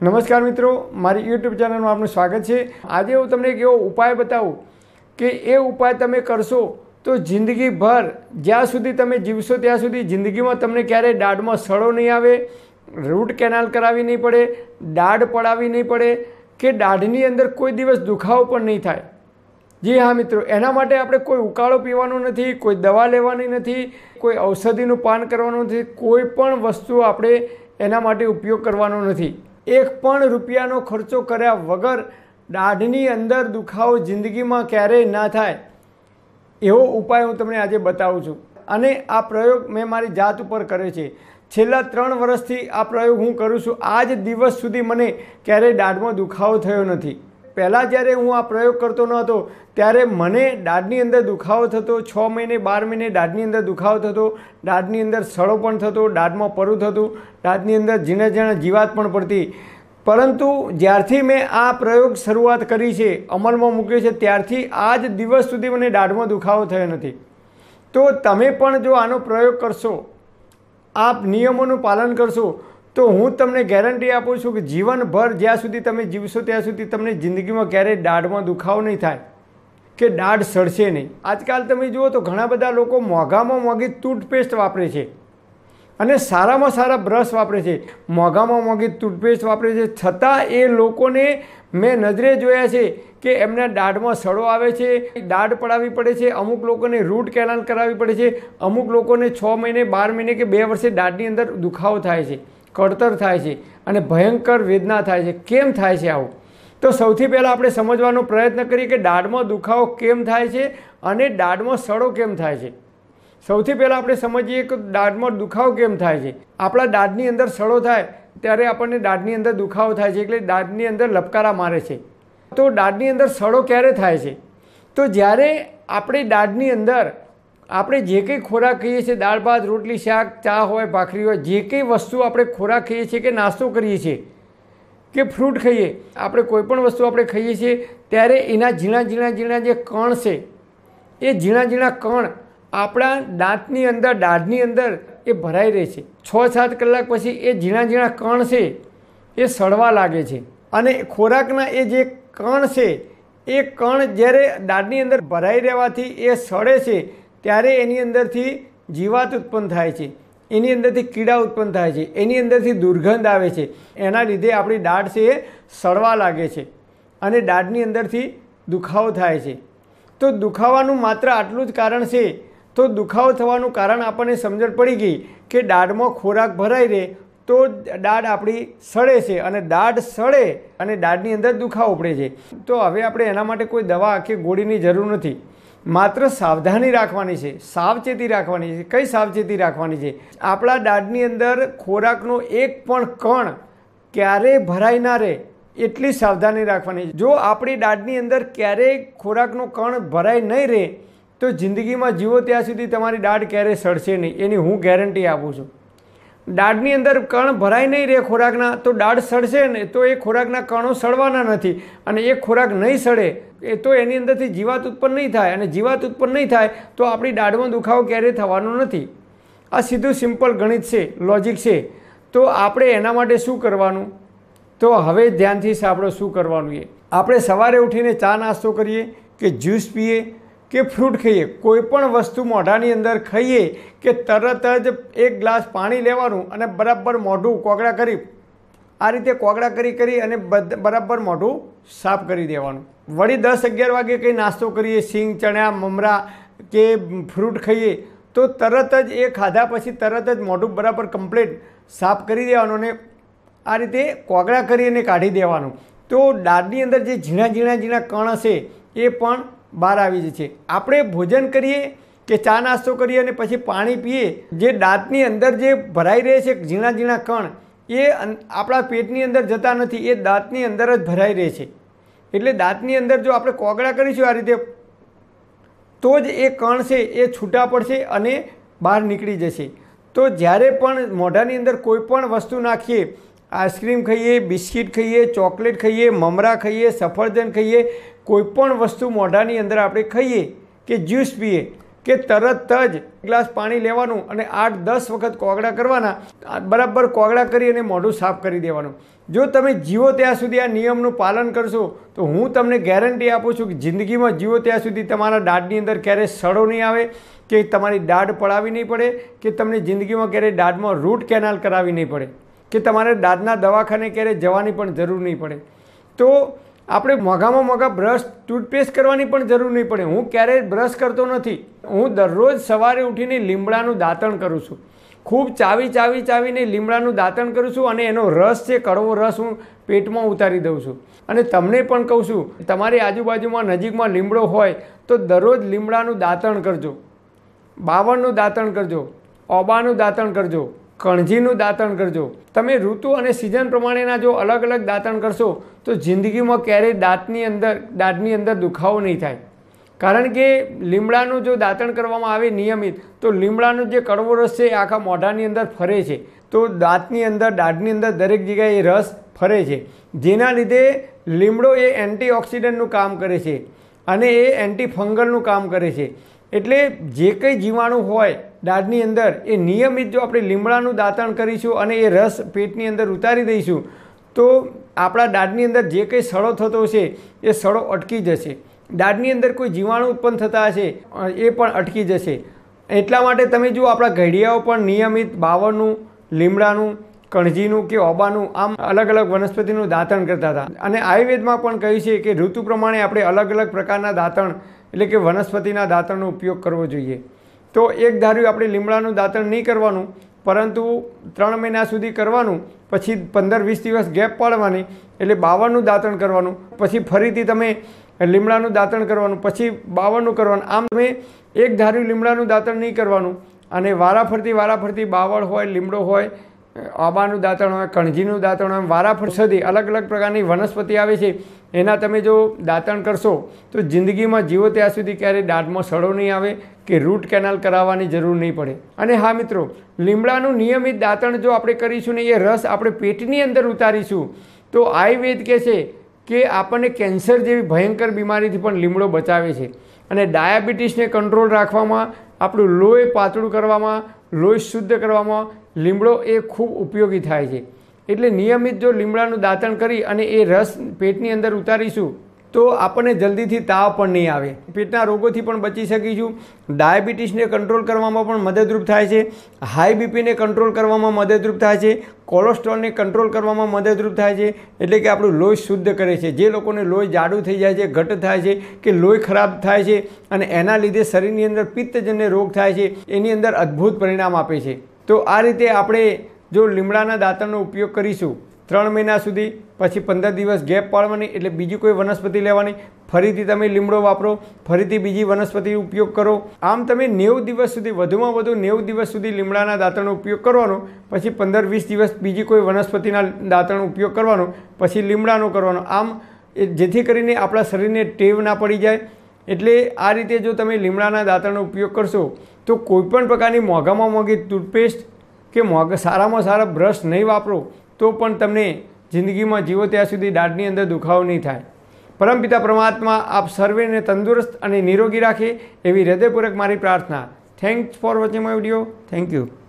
नमस्कार मित्रों, मारी यूट्यूब चैनल में आपનું स्वागत है। आज हूँ तमने एक एवो उपाय बताऊँ कि ए उपाय तमे करशो तो जिंदगी भर ज्यां सुधी तमे जीवशो त्यां सुधी जिंदगी में तमने क्यारे दाढ़ में सड़ो नहीं आवे, रूट केनाल करावी नहीं पड़े, दाढ़ पड़ावी नहीं पड़े कि दाढ़नी अंदर कोई दिवस दुखावो पण नहीं थाय। जी हाँ मित्रों, एना माटे आपणे कोई उकाळो पीवानो नथी, कोई दवा लेवानी नथी, कोई औषधिनुं पान करवानुं नथी, कोई पण वस्तु आपणे एना माटे उपयोग करवानो नथी। एक पण रूपियानो खर्चो कर्या वगर दाढ़नी अंदर दुखावो जिंदगी में क्यारेय ना थाय एवो उपाय हूँ तमने आजे बतावुं छुं। अने आ प्रयोग मैं मारी जात पर कर्यो छे। छेल्ला 3 वर्षथी आ प्रयोग हूँ करूँ छुं। आज दिवस सुधी मने क्यारेय दाढ़मां दुखावो थयो नथी। पहला ज्यारे हूँ आ प्रयोग करतो न हतो त्यारे मने दाढ़नी अंदर दुखावो थतो। 6 महीने 12 महीने दाढ़नी अंदर दुखावो थतो, दाढ़नी अंदर सड़ो पण थतो, दाढ़मां परू थतुं, दाढ़नी अंदर झीणा झीणा जीवात पण पड़ती। परंतु ज्यारथी मैं आ प्रयोग शरूआत करी छे, अमलमां मूक्यो छे, त्यारथी आज दिवस सुधी मने दाढ़मां दुखावो थयो नथी। तो तमे पण जो आनो प्रयोग करशो, आप नियमोनुं पालन करशो तो हूँ तमने गेरंटी आपू छूँ कि जीवनभर ज्यां सुधी तमे जीवशो त्यां सुधी तमने जिंदगी में क्यारेय दाढ़मां दुखावो नहीं थाय कि दाढ़ सड़शे नहीं। आजकाल तमे जुओ तो घणा बधा लोको मोंघामां मोंघी टूथपेस्ट वापरे छे अने सारामां सारा ब्रश वापरे छे, मोंघामां मोंघी टूथपेस्ट वापरे छे, छतां ए लोकोने मैं नजरे जोया छे कि एमना दाढ़मां सड़ो आवे छे, दाढ़ पड़ावी पड़े छे, अमुक लोकोने रूट केनाल करावी पड़े छे, अमुक लोकोने 6 महीने 12 महीने के 2 वर्षे दाढ़नी अंदर दुखावो थाय छे, कड़तर थाय छे अने भयंकर वेदना थाय छे। केम थाय छे आवुं? तो सौथी पहला आपणे समजवानो प्रयत्न करीए कि दाढ़मां दुखावो केम थाय छे अने दाढ़मां सड़ो केम थाय छे। सौथी पहला आपणे समजीए कि दाढ़मां दुखावो केम थाय छे। आपणा दाढ़नी अंदर सड़ो थाय त्यारे आपणने दाढ़नी अंदर दुखावो थाय छे, એટલે દાઢની અંદર લપકારા મારે છે। તો દાઢની અંદર સડો ક્યારે થાય છે? તો જ્યારે આપણી દાઢની અંદર આપણે જે કંઈ ખોરાક ખાઈએ છીએ, દાળ ભાત રોટલી શાક ચા હોય ભાખરી હોય, જે કંઈ વસ્તુ આપણે ખોરાક ખાઈએ છીએ કે નાસ્તો કરીએ છીએ કે ફ્રૂટ ખાઈએ, આપણે કોઈ પણ વસ્તુ આપણે ખાઈએ છીએ ત્યારે એના ઝીણા ઝીણા ઝીણા જે કણ છે એ ઝીણા ઝીણા કણ આપણા દાંતની અંદર દાઢની અંદર એ ભરાઈ રહે છે। 6-7 કલાક પછી એ ઝીણા ઝીણા કણ છે એ સડવા લાગે છે અને ખોરાકના એ જે કણ છે એ કણ જ્યારે દાઢની અંદર ભરાઈ રહેવાથી એ સડે છે ત્યારે એની અંદરથી જીવાત ઉત્પન્ન થાય છે, એની અંદરથી કીડા ઉત્પન્ન થાય છે, એની અંદરથી દુર્ગંધ આવે છે। એના લીધે આપણી દાઢ છે એ સડવા લાગે છે અને દાઢની અંદરથી દુખાવો થાય છે। તો દુખાવાનું માત્ર આટલું જ કારણ છે। તો દુખાવો થવાનું કારણ આપણને સમજણ પડી ગઈ કે દાઢમાં ખોરાક ભરાઈ રહે તો દાઢ આપણી સડે છે અને દાઢ સડે અને દાઢની અંદર દુખાવો પડે છે। તો હવે આપણે એના માટે કોઈ દવા કે ગોળીની જરૂર નથી, માત્ર સાવધાની રાખવાની છે, સાવચેતી રાખવાની છે। કઈ સાવચેતી રાખવાની છે? આપણા દાઢની અંદર ખોરાકનો એક પણ કણ ક્યારેય ભરાઈ ના રહે એટલી સાવધાની રાખવાની છે। જો આપણી દાઢની અંદર ક્યારેય ખોરાકનો કણ ભરાઈ નહીં રહે તો જિંદગીમાં જીવો ત્યાં સુધી તમારી દાઢ ક્યારેય સડશે નહીં, એની હું ગેરંટી આપું છું। દાઢની અંદર કણ ભરાઈ નહીં રહે ખોરાકના તો દાઢ સડશે ને તો એ ખોરાકના કણો સડવાના નથી અને એ ખોરાક નહીં સડે એ તો એની અંદરથી જીવાત ઉત્પન્ન નહીં થાય અને જીવાત ઉત્પન્ન નહીં થાય તો આપણી દાઢમાં દુખાવો ક્યારેય થવાનો નથી। આ સીધું સિમ્પલ ગણિત છે, લોજિક છે। તો આપણે એના માટે શું કરવાનું? તો હવે ધ્યાનથી સાંભળો શું કરવાનું। એ આપણે સવારે ઉઠીને ચા નાસ્તો કરીએ કે જ્યુસ પીએ કે ફ્રૂટ ખાઈએ, કોઈ પણ વસ્તુ મોઢાની અંદર ખાઈએ કે તરત જ 1 ગ્લાસ પાણી લેવાનું અને બરાબર મોઢું કોગળા કરી આ રીતે કોગળા કરી અને બરાબર મોઢું સાફ કરી દેવાનું। વળી 10-11 વાગે કંઈ નાસ્તો કરીએ, સિંગ ચણા મમરા કે ફ્રૂટ ખાઈએ તો તરત જ એ ખાધા પછી તરત જ મોઢું બરાબર કમ્પ્લીટ સાફ કરી દેવાનું અને આ રીતે કોગળા કરીને કાઢી દેવાનું। તો દાઢની અંદર જે ઝીણા ઝીણા ઝીણા કણ હશે એ પણ બહાર આવી જાય છે। આપણે ભોજન કરીએ કે ચા નાસ્તો કરીએ અને પછી પાણી પીએ, જે દાંતની અંદર જે ભરાઈ રહે છે ઝીણા ઝીણા કણ એ આપણા પેટની અંદર જતા નથી, એ દાંતની અંદર જ ભરાઈ રહે છે। એટલે દાંતની અંદર જો આપણે કોગળા કરીશું આ રીતે તો જ એ કણ છે એ છૂટા પડશે અને બહાર નીકળી જશે। તો જ્યારે પણ મોઢાની અંદર કોઈ પણ વસ્તુ નાખીએ, આઈસ્ક્રીમ ખાઈએ, બિસ્કિટ ખાઈએ, ચોકલેટ ખાઈએ, મમરા ખાઈએ, સફરજન ખાઈએ, કોઈ પણ વસ્તુ મોઢાની અંદર આપણે ખાઈએ કે જ્યુસ પીએ કે તરત જ ગ્લાસ પાણી લેવાનું અને 8-10 વખત કોગળા કરવાના, બરાબર કોગળા કરી અને મોઢું સાફ કરી દેવાનું. જો તમે જીવો ત્યાં સુધી આ નિયમનું પાલન કરશો તો હું તમને ગેરંટી આપું છું કે જિંદગીમાં જીવો ત્યાં સુધી તમારા દાઢની અંદર ક્યારેય સડો નહીં આવે, કે તમારી દાઢ પડાવી નહીં પડે, કે તમને જિંદગીમાં ક્યારેય દાઢમાં રૂટ કેનાલ કરાવી નહીં પડે, કે તમારે દાઢના દવાખાને ક્યારેય જવાની પણ જરૂર નહીં પડે. તો આપણે મોંઘામાં મોંઘા બ્રશ ટૂથપેસ્ટ કરવાની પણ જરૂર નહીં પડે. હું ક્યારેય બ્રશ કરતો નથી. હું દરરોજ સવારે ઉઠીને લીમડાનું દાંતણ કરું છું. ખૂબ ચાવીને લીમડાનું દાંતણ કરું છું અને એનો રસ છે, કડવો રસ હું પેટમાં ઉતારી દઉં છું. અને તમને પણ કહું છું, તમારી આજુબાજુમાં નજીકમાં લીમડો હોય તો દરરોજ લીમડાનું દાંતણ કરજો, બાવળનું દાંતણ કરજો, ઓબાનું દાંતણ કરજો, કણજીનું દાંતણ કરજો. તમે ઋતુ અને સિઝન પ્રમાણેના જો અલગ અલગ દાંતણ કરશો તો જિંદગીમાં ક્યારેય દાંતની અંદર દુખાવો નહીં થાય. કારણ કે લીમડાનું જો દાંતણ કરવામાં આવે નિયમિત તો લીમડાનો જે કડવો રસ છે એ આખા મોઢાની અંદર ફરે છે. તો દાંતની અંદર, દાઢની અંદર દરેક જગ્યાએ એ રસ ફરે છે, જેના લીધે લીમડો એ એન્ટીઓક્સિડન્ટનું કામ કરે છે અને એ એન્ટીફંગલનું કામ કરે છે. એટલે જે કંઈ જીવાણું હોય દાઢની અંદર એ નિયમિત જો આપણે લીમડાનું દાંતણ કરીશું અને એ રસ પેટની અંદર ઉતારી દઈશું તો આપણા દાઢની અંદર જે કંઈ સડો થતો છે એ સડો અટકી જશે. દાઢની અંદર કોઈ જીવાણુ ઉત્પન્ન થતા હશે એ પણ અટકી જશે. એટલા માટે તમે જુઓ, આપણા ઘડિયાઓ પણ નિયમિત બાવળનું, લીમડાનું, કણજીનું કે ઓબાનું આમ અલગ અલગ વનસ્પતિનું દાંતણ કરતા હતા. અને આયુર્વેદમાં પણ કહ્યું છે કે ઋતુ પ્રમાણે આપણે અલગ અલગ પ્રકારના દાંતણ એટલે કે વનસ્પતિના દાંતણનો ઉપયોગ કરવો જોઈએ. તો એક ધાર્યું આપણે લીમડાનું દાંતણ નહીં કરવાનું, પરંતુ 3 મહિના સુધી કરવાનું, પછી 15-20 દિવસ ગેપ પાડવાની, એટલે બાવળનું દાંતણ કરવાનું, પછી ફરીથી તમે લીમડાનું દાંતણ કરવાનું, પછી બાવળનું કરવાનું. આમ તમે એક ધાર્યું લીમડાનું દાંતણ નહીં કરવાનું અને વારાફરતી બાવળ હોય, લીમડો હોય, આબાનું દાંતણ હોય, કણજીનું દાંતણ હોય, વારાફરતી અલગ અલગ પ્રકારની વનસ્પતિ આવે છે એના તમે જો દાંતણ કરશો તો જિંદગીમાં જીવો ત્યાં સુધી ક્યારેય દાઢમાં સડો નહીં આવે કે રૂટ કેનાલ કરાવવાની જરૂર નહીં પડે. અને હા મિત્રો, લીમડાનું નિયમિત દાંતણ જો આપણે કરીશું ને એ રસ આપણે પેટની અંદર ઉતારીશું તો આયુર્વેદ કહે છે કે આપણને કેન્સર જેવી ભયંકર બીમારીથી પણ લીમડો બચાવે છે. અને ડાયાબિટીસને કંટ્રોલ રાખવામાં, આપણું લોહી પાતળું કરવામાં, લોહી શુદ્ધ કરવામાં લીમડો એ ખૂબ ઉપયોગી થાય છે. એટલે નિયમિત જો લીમડાનું દાંતણ કરી અને એ રસ પેટની અંદર ઉતારીશું તો આપણને જલ્દીથી તાવ પણ નહીં આવે, પેટના રોગોથી પણ બચી શકીશું. ડાયાબિટીસને કંટ્રોલ કરવામાં પણ મદદરૂપ થાય છે, હાઈ બીપીને કંટ્રોલ કરવામાં મદદરૂપ થાય છે, કોલેસ્ટ્રોલને કંટ્રોલ કરવામાં મદદરૂપ થાય છે. એટલે કે આપણું લોહી શુદ્ધ કરે છે. જે લોકોને લોહી જાડું થઈ જાય છે, ઘટ થાય છે કે લોહી ખરાબ થાય છે અને એના લીધે શરીરની અંદર પિત્તજન્ય રોગ થાય છે, એની અંદર અદ્ભુત પરિણામ આપે છે. તો આ રીતે આપણે જો લીમડાના દાંતણનો ઉપયોગ કરીશું 3 મહિના સુધી, પછી 15 દિવસ ગેપ પાડવાની, એટલે બીજી કોઈ વનસ્પતિ લેવાની, ફરીથી તમે લીમડો વાપરો, ફરીથી બીજી વનસ્પતિ ઉપયોગ કરો. આમ તમે 90 દિવસ સુધી, વધુમાં વધુ 90 દિવસ સુધી લીમડાના દાંતણનો ઉપયોગ કરવાનો, પછી 15-20 દિવસ બીજી કોઈ વનસ્પતિના દાંતણનો ઉપયોગ કરવાનો, પછી લીમડાનો કરવાનો. આમ જેથી કરીને આપણા શરીરને ટેવ ના પડી જાય. એટલે આ રીતે જો તમે લીમડાના દાંતણનો ઉપયોગ કરશો તો કોઈપણ પ્રકારની મોંઘામાં મોંઘી ટૂથપેસ્ટ કે સારામાં સારા બ્રશ નહીં વાપરો તો પણ તમને જિંદગીમાં જીવો ત્યાં સુધી દાઢની અંદર દુખાવો નહીં થાય. પરમપિતા પરમાત્મા આપ સર્વેને તંદુરસ્ત અને નિરોગી રાખે એવી હૃદયપૂર્વક મારી પ્રાર્થના. Thanks for watching my video. Thank you.